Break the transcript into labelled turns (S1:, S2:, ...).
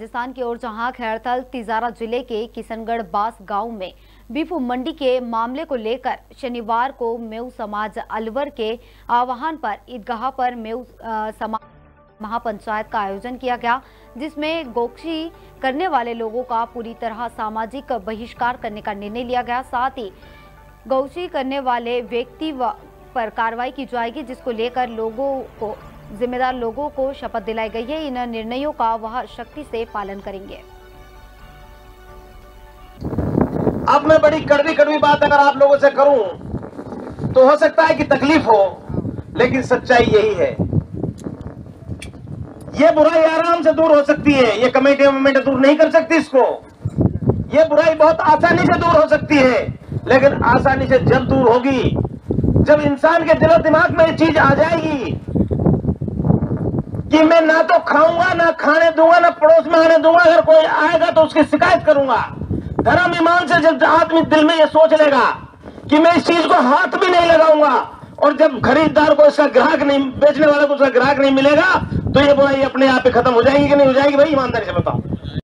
S1: राजस्थान की ओर जहां खैरथल तिजारा जिले के किशनगढ़ बास गांव में बीफ मंडी के मामले को लेकर शनिवार को मेऊ समाज अलवर के आह्वान पर ईदगाह पर मेऊ समाज महापंचायत का आयोजन किया गया, जिसमें गौशी करने वाले लोगों का पूरी तरह सामाजिक बहिष्कार करने का निर्णय लिया गया। साथ ही गौशी करने वाले व्यक्ति पर कार्रवाई की जाएगी, जिसको लेकर जिम्मेदार लोगों को शपथ दिलाई गई है। इन निर्णयों का वह सख्ती से पालन करेंगे।
S2: अब मैं बड़ी कड़वी बात अगर आप लोगों से करूं तो हो सकता है कि तकलीफ हो, लेकिन सच्चाई यही है। ये बुराई आराम से दूर हो सकती है, ये कमेटी दूर नहीं कर सकती इसको। ये बुराई बहुत आसानी से दूर हो सकती है, लेकिन आसानी से जब दूर होगी, जब इंसान के दिलो दिमाग में ये चीज आ जाएगी कि मैं ना तो खाऊंगा, ना खाने दूंगा, ना पड़ोस में आने दूंगा, अगर कोई आएगा तो उसकी शिकायत करूंगा। धर्म ईमान से जब आदमी दिल में ये सोच लेगा कि मैं इस चीज को हाथ भी नहीं लगाऊंगा, और जब खरीदार को इसका ग्राहक नहीं, बेचने वाले को उसका ग्राहक नहीं मिलेगा, तो ये बुराई अपने आप ही खत्म हो जाएगी कि नहीं हो जाएगी? भाई ईमानदारी से बताओ।